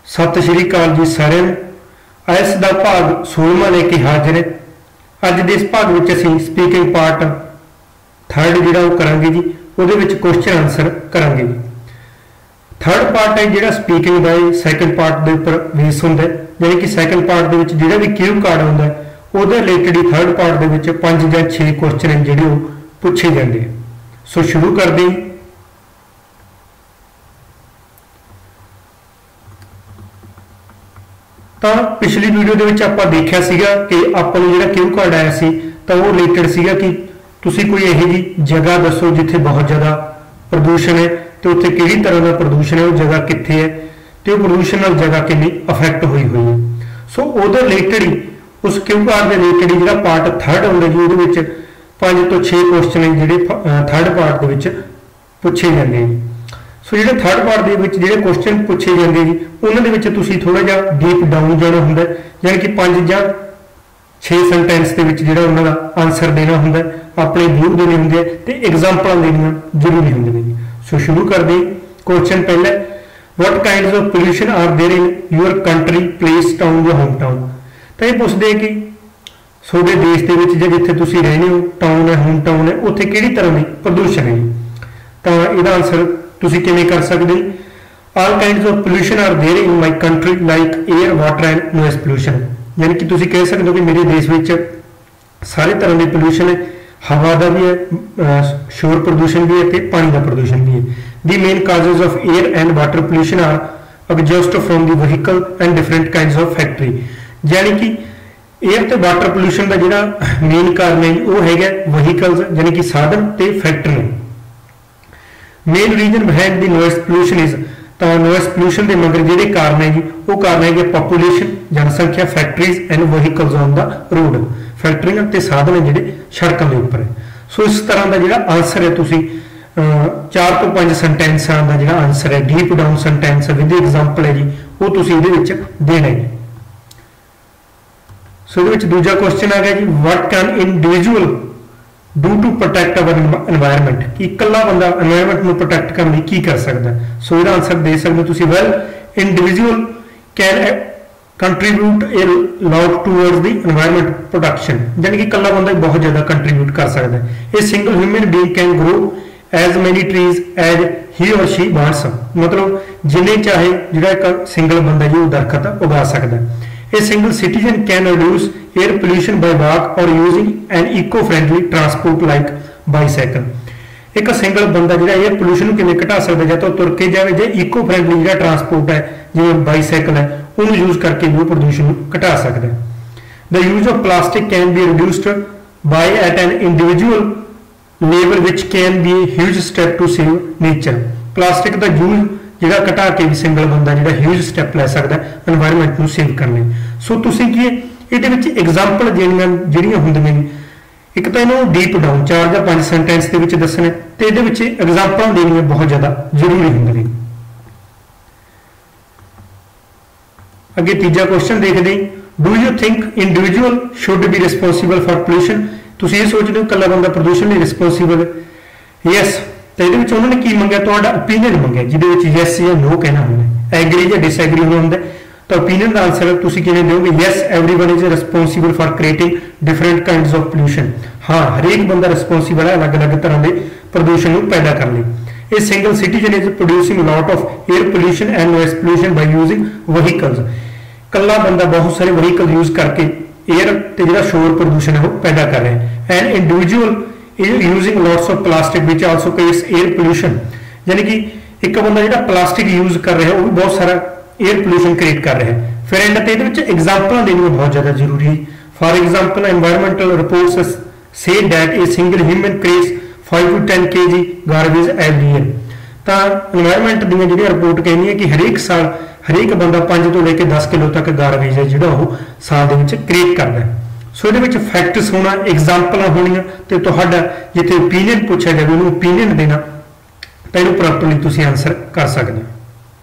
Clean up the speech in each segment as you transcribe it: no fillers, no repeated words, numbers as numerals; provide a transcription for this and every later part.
सत श्री अकाल जी सारिਆਂ ਨੂੰ। इस ਦਾ भाग 16वां लेके हाजिर है। अज दे इस भाग विच असीं स्पीकिंग पार्ट थर्ड जिहड़ा वो करांगे जी, ਉਹਦੇ ਵਿੱਚ क्वेश्चन आंसर करांगे जी। थर्ड पार्ट है जिहड़ा स्पीकिंग ਦਾ है सैकंड पार्ट ਦੇ ਉੱਪਰ बेस ਹੁੰਦਾ है, यानी कि सैकंड पार्ट ਦੇ ਵਿੱਚ ਜਿਹੜਾ ਵੀ क्यू कार्ड ਹੁੰਦਾ है ਉਹਦੇ रिलेटेड ही थर्ड पार्ट ਦੇ ਵਿੱਚ 5 ਜਾਂ 6 क्वेश्चन हैं ਜਿਹੜੇ ਉਹ ਪੁੱਛੇ ਜਾਂਦੇ हैं। सो शुरू करते हैं। ਤਾਂ ਪਿਛਲੀ ਵੀਡੀਓ ਦੇ ਵਿੱਚ ਆਪਾਂ ਦੇਖਿਆ ਸੀਗਾ ਕਿ ਆਪਾਂ ਨੂੰ ਜਿਹੜਾ ਕਿਊ ਕਾਰਡ ਆਇਆ ਸੀ ਤਾਂ ਉਹ ਰਿਲੇਟਡ ਸੀਗਾ ਕਿ ਤੁਸੀਂ ਕੋਈ ਇਹੋ ਜੀ ਜਗ੍ਹਾ ਦੱਸੋ ਜਿੱਥੇ ਬਹੁਤ ਜ਼ਿਆਦਾ ਪ੍ਰਦੂਸ਼ਣ ਹੈ ਤੇ ਉੱਥੇ ਕਿਹੜੀ ਤਰ੍ਹਾਂ ਦਾ ਪ੍ਰਦੂਸ਼ਣ ਹੈ, ਉਹ ਜਗ੍ਹਾ ਕਿੱਥੇ ਹੈ ਤੇ ਉਹ ਪ੍ਰਦੂਸ਼ਣ ਨਾਲ ਜਗ੍ਹਾ ਕਿੰਨੀ ਅਫੈਕਟ ਹੋਈ ਹੋਈ ਹੈ। ਸੋ ਉਹਦੇ ਰਿਲੇਟਡ ਹੀ ਉਸ ਕਿਊ ਕਾਰਡ ਦੇ ਰਿਲੇਟਡ ਹੀ ਜਿਹੜਾ ਪਾਰਟ ਥਰਡ ਹੁੰਦਾ ਜੀ, ਉਹਦੇ ਵਿੱਚ 5 ਤੋਂ 6 ਕੁਐਸਚਨ ਹੈ ਜਿਹੜੇ ਥਰਡ ਪਾਰਟ ਦੇ ਵਿੱਚ ਪੁੱਛੇ ਜਾਂਦੇ ਨੇ। ਸੋ ਜਿਹੜੇ ਥਰਡ ਪਾਰਟ ਦੇ ਵਿੱਚ ਜਿਹੜੇ ਕੁਐਸਚਨ ਪੁੱਛੇ ਜਾਂਦੇ ਜੀ ਉਹਨਾਂ ਦੇ ਵਿੱਚ ਤੁਸੀਂ ਥੋੜਾ ਜਿਹਾ ਡੀਪ ਡਾਊਨ ਜਾਣਾ ਹੁੰਦਾ, ਯਾਨੀ ਕਿ 5 ਜਾਂ 6 ਸੈਂਟੈਂਸ ਦੇ ਵਿੱਚ ਜਿਹੜਾ ਉਹਨਾਂ ਦਾ ਆਨਸਰ ਦੇਣਾ ਹੁੰਦਾ, ਆਪਣੇ ਵਿਊ ਦੇਣੇ ਹੁੰਦੇ ਤੇ ਐਗਜ਼ਾਮਪਲਾਂ ਦੇਣੀਆਂ ਜ਼ਰੂਰੀ ਹੁੰਦੀਆਂ ਜੀ। ਸੋ ਸ਼ੁਰੂ ਕਰਦੇ। ਕੁਐਸਚਨ ਪਹਿਲਾ, what kinds of pollution are there in your country, place, town ਜਾਂ ਹੋਮ ਟਾਊਨ। ਤਾਂ ਇਹ ਪੁੱਛਦੇ ਕਿ ਤੁਹਾਡੇ ਦੇਸ਼ ਦੇ ਵਿੱਚ ਜਾਂ ਜਿੱਥੇ ਤੁਸੀਂ ਰਹਿੰਦੇ ਹੋ, ਟਾਊਨ ਹੈ, ਹੋਮ ਟਾਊਨ ਹੈ, ਉੱਥੇ ਕਿਹੜੀ ਤਰ੍ਹਾਂ ਦੀ ਪ੍ਰਦੂਸ਼ਣ ਹੈ। ਤਾਂ ਇਹਦਾ ਆਨਸਰ ਤੁਸੀਂ ਕਿਵੇਂ ਕਰ ਸਕਦੇ। all kinds of pollution are there in my country like air, water and noise pollution। यानी कि ਤੁਸੀਂ ਕਹਿ ਸਕਦੇ ਹੋ ਕਿ ਮੇਰੇ ਦੇਸ਼ ਵਿੱਚ ਸਾਰੇ ਤਰ੍ਹਾਂ ਦੇ ਪੋਲੂਸ਼ਨ ਹੈ, ਹਵਾ ਦਾ ਵੀ ਹੈ, ਸ਼ੋਰ ਪ੍ਰਦੂਸ਼ਣ ਵੀ ਹੈ ਤੇ ਪਾਣੀ ਦਾ ਪ੍ਰਦੂਸ਼ਣ ਵੀ ਹੈ। The main causes of air and water pollution are exhaust from the vehicle and different kinds of factory। यानी कि एयर ਤੇ ਵਾਟਰ ਪੋਲੂਸ਼ਨ ਦਾ ਜਿਹੜਾ ਮੇਨ ਕਾਰਨ ਹੈ ਉਹ ਹੈਗਾ ਵਹੀਕਲਸ, ਯਾਨੀ ਕਿ ਸਾਧਨ ਤੇ ਫੈਕਟਰੀਆਂ। Main reason behind the noise pollution is, ਤਾਂ ਨੋਇਸ ਪੋਲੂਸ਼ਨ ਦੇ ਮਗਰ ਜਿਹੜੇ ਕਾਰਨ ਹੈ ਜੀ ਉਹ ਕਾਰਨ ਹੈਗੇ ਪਾਪੂਲੇਸ਼ਨ, ਜਨਸੰਖਿਆ, factories and vehicles on the road, ਫੈਕਟਰੀਆਂ ਤੇ ਸਾਧਨ ਜਿਹੜੇ ਸੜਕਾਂ ਦੇ ਉੱਪਰ ਹੈ। ਸੋ ਇਸ ਤਰ੍ਹਾਂ ਦਾ ਜਿਹੜਾ ਆਨਸਰ ਹੈ ਤੁਸੀਂ 4 ਤੋਂ 5 ਸੈਂਟੈਂਸਾਂ ਦਾ ਜਿਹੜਾ ਆਨਸਰ ਹੈ, deep down sentence with example ਹੈ ਜੀ, ਉਹ ਤੁਸੀਂ ਇਹਦੇ ਵਿੱਚ ਦੇਣਾ ਹੈ। ਸੋ ਇਹਦੇ ਵਿੱਚ ਦੂਜਾ ਕੁਐਸਚਨ ਆ ਗਿਆ ਜੀ, what can individual do to protect our environment। ਕਿ ਇਕੱਲਾ ਬੰਦਾ এনवायरमेंट ਨੂੰ ਪ੍ਰੋਟੈਕਟ ਕਰਨ ਲਈ ਕੀ ਕਰ ਸਕਦਾ। ਸੋ ਇਹਦਾ ਆਨਸਰ ਦੇ ਸਕਦੇ ਹੋ ਤੁਸੀਂ, well individual can contribute a lot towards the environment protection। ਯਾਨੀ ਕਿ ਇਕੱਲਾ ਬੰਦਾ ਬਹੁਤ ਜ਼ਿਆਦਾ ਕੰਟਰੀਬਿਊਟ ਕਰ ਸਕਦਾ ਹੈ। a single human being can grow as many trees as he or she wants। ਮਤਲਬ ਜਿੰਨੇ ਚਾਹੇ ਜਿਹੜਾ ਇੱਕ ਸਿੰਗਲ ਬੰਦਾ ਜੀ ਉਹ ਦਰਖਤ ਉਗਾ ਸਕਦਾ ਹੈ। A single citizen can reduce air pollution by walk or using an eco-friendly transport like bicycle। एक ਸਿੰਗਲ ਬੰਦਾ ਜਿਹੜਾ 에ਅਰ ਪੋਲੂਸ਼ਨ ਨੂੰ ਕਿਵੇਂ ਘਟਾ ਸਕਦਾ, ਜਾਂ ਤਾਂ ਤੁਰ ਕੇ ਜਾਵੇ ਜਾਂ ਇਕੋ ਫ੍ਰੈਂਡਲੀ ਜਿਹੜਾ ਟਰਾਂਸਪੋਰਟ ਹੈ ਜਿਵੇਂ ਬਾਈਸਾਈਕਲ ਹੈ ਉਹਨੂੰ ਯੂਜ਼ ਕਰਕੇ ਵੀ ਪੋਲੂਸ਼ਨ ਨੂੰ ਘਟਾ ਸਕਦਾ ਹੈ। The use of plastic can be reduced by at an individual level which can be a huge step to save nature। Plastic ਦਾ ਯੂਜ਼ ਜਿਹੜਾ ਘਟਾ ਕੇ ਵੀ ਸਿੰਗਲ ਬੰਦਾ ਜਿਹੜਾ ਹਿਊਜ ਸਟੈਪ ਲੈ ਸਕਦਾ এনवायरमेंट ਨੂੰ ਸੇਵ ਕਰਨ ਲਈ। ਸੋ ਤੁਸੀਂ ਕੀ ਇਹਦੇ ਵਿੱਚ ਐਗਜ਼ਾਮਪਲ ਜਿਹੜੀਆਂ ਹੁੰਦੀਆਂ ਨੇ, ਇੱਕ ਤਾਂ ਇਹਨੂੰ ਡੀਪ ਡਾਊਨ 4 ਜਾਂ 5 ਸੈਂਟੈਂਸ ਦੇ ਵਿੱਚ ਦੱਸਣਾ ਤੇ ਇਹਦੇ ਵਿੱਚ ਐਗਜ਼ਾਮਪਲਾਂ ਦੇਣੀਆਂ ਬਹੁਤ ਜ਼ਿਆਦਾ ਜ਼ਰੂਰੀ ਹੁੰਦੀਆਂ ਨੇ। ਅੱਗੇ ਤੀਜਾ ਕੁਐਸਚਨ ਦੇਖਦੇ ਹਾਂ, do you think individual should be responsible for pollution. ਤੁਸੀਂ ਇਹ ਸੋਚਦੇ ਹੋ ਇਕੱਲਾ ਬੰਦਾ ਪ੍ਰਦੂਸ਼ਣ ਲਈ ਰਿਸਪੌਂਸਿਬਲ ਹੈ। ਯੈਸ। ਤਾਂ ਇਹਦੇ ਵਿੱਚ ਉਹਨਾਂ ਨੇ ਕੀ ਮੰਗਿਆ, ਤੁਹਾਡਾ ਓਪੀਨੀਅਨ ਮੰਗਿਆ, ਜਿਹਦੇ ਵਿੱਚ ਯੈਸ ਜਾਂ ਨੋ ਕਹਿਣਾ ਹੁੰਦਾ, ਐਗਰੀ ਜਾਂ ਡਿਸਐਗਰੀ ਹੋਣਾ ਹੁੰਦਾ। ਤਾਂ ਓਪੀਨੀਅਨ ਦਾ ਆਨਸਰ ਤੁਸੀਂ ਕਿਵੇਂ ਦਿਓਗੇ, yes everyone is responsible for creating different kinds of pollution. ਹਾਂ, ਹਰੇਕ ਬੰਦਾ ਰਿਸਪੌਂਸਿਬਲ ਹੈ ਅਲੱਗ-ਅਲੱਗ ਤਰ੍ਹਾਂ ਦੇ ਪ੍ਰਦੂਸ਼ਣ ਨੂੰ ਪੈਦਾ ਕਰਨ ਲਈ। ਇਹ single citizen is producing lot of air pollution and noise pollution by using vehicles. ਇਕੱਲਾ ਬੰਦਾ ਬਹੁਤ ਸਾਰੇ ਵਹੀਕਲ ਯੂਜ਼ ਕਰਕੇ 에ਅਰ ਤੇ ਜਿਹੜਾ ਸ਼ੋਰ ਪ੍ਰਦੂਸ਼ਣ ਹੈ ਉਹ ਪੈਦਾ ਕਰ ਰਿਹਾ ਹੈ। And individual using lots of plastic which also creates air pollution। यानी कि एक बंदा ਜਿਹੜਾ ਪਲਾਸਟਿਕ ਯੂਜ਼ ਕਰ ਰਿਹਾ ਉਹ ਵੀ ਬਹੁਤ ਸਾਰਾ 에ਅਰ ਪੋਲੂਸ਼ਨ ਕ੍ਰੀਏਟ ਕਰ ਰਿਹਾ ਹੈ। ਫਿਰ ਇਹਨਾਂ ਤੇ ਇਹਦੇ ਵਿੱਚ ਐਗਜ਼ਾਮਪਲਾਂ ਦੇਣੀਆਂ ਬਹੁਤ ਜ਼ਿਆਦਾ ਜ਼ਰੂਰੀ ਹੈ। For example environmental reports say that a single human creates 5 to 10 kg garbage every year। ਤਾਂ এনवायरमेंट ਦੀਆਂ ਜਿਹੜੀਆਂ ਰਿਪੋਰਟ ਕਹਿੰਦੀ ਹੈ ਕਿ ਹਰੇਕ ਸਾਲ ਹਰੇਕ ਬੰਦਾ 5 ਤੋਂ ਲੈ ਕੇ 10 ਕਿਲੋ ਤੱਕ ਗਾਰਬੇਜ ਹੈ ਜਿਹੜਾ ਉਹ ਸਾਲ ਦੇ ਵਿੱਚ ਕ੍ਰੀਏਟ ਕਰਦਾ ਹੈ। ਸੋ ਇਹਦੇ ਵਿੱਚ ਫੈਕਟਸ ਹੋਣਾ, ਐਗਜ਼ਾਮਪਲਾਂ ਹੋਣੀਆਂ ਤੇ ਤੁਹਾਡਾ ਜਿੱਥੇ ਓਪੀਨੀਅਨ ਪੁੱਛਿਆ ਜਾਵੇ ਉਹਨੂੰ ਓਪੀਨੀਅਨ ਦੇਣਾ, ਤਾਂ ਇਹਨੂੰ ਪ੍ਰੋਪਰਲੀ ਤੁਸੀਂ ਆਨਸਰ ਕਰ ਸਕਦੇ ਹੋ।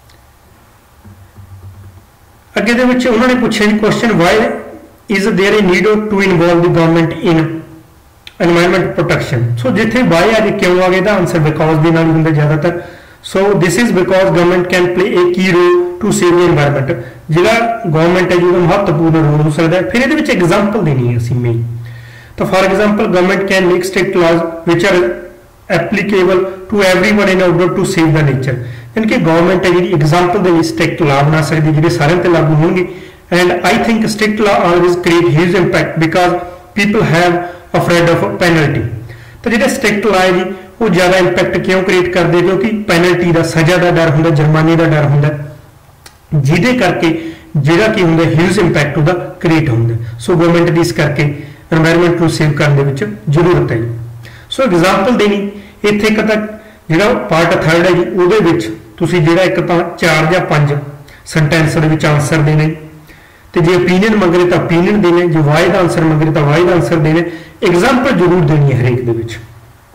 ਅੱਗੇ ਦੇ ਵਿੱਚ ਉਹਨਾਂ ਨੇ ਪੁੱਛਿਆ ਜੀ question, why is there a need to involve the government in environment protection. So जिथे वाई आ गया क्यों आ गया, ਇਹਦਾ ਆਨਸਰ ਬਿਕॉज ਦੇ ਨਾਲ ਹੀ ਹੁੰਦਾ ਜ਼ਿਆਦਾਤਰ। So this is because government can play a key role to save the environment ਜਿਹੜਾ ਗਵਰਨਮੈਂਟ ਹੈ ਜੀ ਉਹਦਾ ਮਹੱਤਵਪੂਰਨ ਰੋਲ ਹੋ ਸਕਦਾ ਹੈ। ਫਿਰ ਇਹਦੇ ਵਿੱਚ ਐਗਜ਼ਾਮਪਲ ਦੇਣੀ ਹੈ ਅਸੀਂ ਮੇਨ। ਤਾਂ for example government can make strict laws which are applicable to everyone in order to save the nature, यानी कि गवर्नमेंट है जी एग्जाम्पल के लिए स्ट्रिक्ट लॉ बना सकती है जो सारे ते लागू होंगे। And I think strict law always create huge impact because people have afraid of penalty. तो जो स्ट्रिक्ट लॉ है जी वो ज़्यादा इंपैक्ट क्यों क्रिएट करते, क्योंकि पेनल्टी का सज़ा का डर होंगे, जुर्माने का डर होंगे, जिहदे करके जिहड़ा की होंगे ह्यूज इंपैक्ट उसका क्रिएट होंगे। सो गवर्नमेंट की इस करके एनवायरमेंट को सेव करने की जरूरत है जी। सो एग्जाम्पल देनी इत्थे एक तक जो पार्ट थर्ड है जी वो जिहड़ा एक तो 4 या 5 सेंटेंस आंसर देने, तो जो ओपीनियन मंगे तो ओपीनियन देने, जो वाई का आंसर मंगे तो वाई का आंसर देने, एग्जाम्पल जरूर देनी है हरेक दे विच।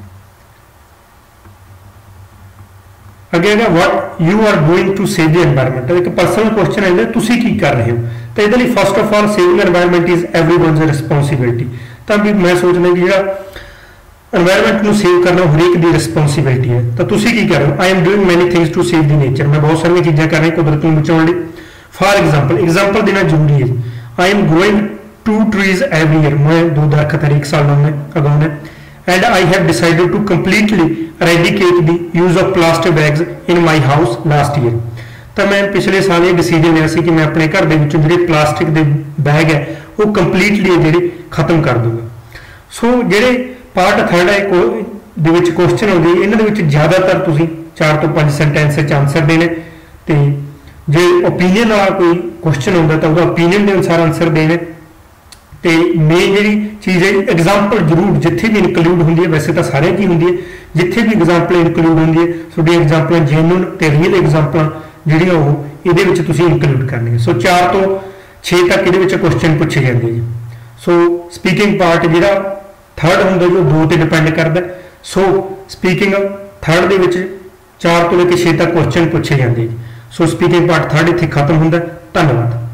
अगे है what you are going to save the environment, एक पर्सनल क्वेश्चन है तुसी की कर रहे हो। तो ये first of all saving environment is everyone's responsibility. तो भी मैं सोचना कि जो एनवायरमेंट को सेव करना हरेक की रिस्पोंसिबिलिटी है। तो तुसी की कर रहे हो, I am doing many things to save the nature, मैं बहुत सारी चीज़ें कर रही कुदरत को बचाने लिए। फॉर एग्जाम्पल देना जरूरी है। I am growing 2 trees every year, मैं 2 दरख्त हर एक साल उगाने। And I have decided to completely eradicate the use of plastic bags in my house last year. तो मैं पिछले साल ये डिसीजन लिया कि मैं अपने घर के जो प्लास्टिक के बैग है वो कंप्लीटली जी खत्म कर दूंगा। सो जो पार्ट थर्ड है क्वेश्चन आते इन्होंने ज़्यादातर तुम 4 तो 5 सेंटेंस आंसर देने, तो जो ओपीनियन वाला कोई क्वेश्चन आता तो ओपीनियन के अनुसार आंसर देने। तो मेन जी चीज़ है एग्जाम्पल जरूर जिथे भी इनकलूड होंगी है, वैसे तो सारे की होंगी है, जिथे भी एग्जाम्पल इनकलूड होंगी है थोड़ी एग्जाम्पल जेन्युइन तो रियल एग्जाम्पल ਜਿਹੜੀਆਂ ਉਹ ਇਹਦੇ ਵਿੱਚ ਤੁਸੀਂ ਇਨਕਲੂਡ ਕਰਨੀਆਂ। सो 4 तो 6 तक ਇਹਦੇ ਵਿੱਚ क्वेश्चन पूछे जाते जी। सो स्पीकिंग पार्ट ਜਿਹੜਾ थर्ड ਹੁੰਦਾ जो 2 ਤੇ डिपेंड करता। सो स्पीकिंग थर्ड ਦੇ ਵਿੱਚ 4 ਤੋਂ ਲੈ ਕੇ 6 तक क्वेश्चन पूछे जाते। सो स्पीकिंग पार्ट थर्ड ਇੱਥੇ खत्म ਹੁੰਦਾ। धन्यवाद।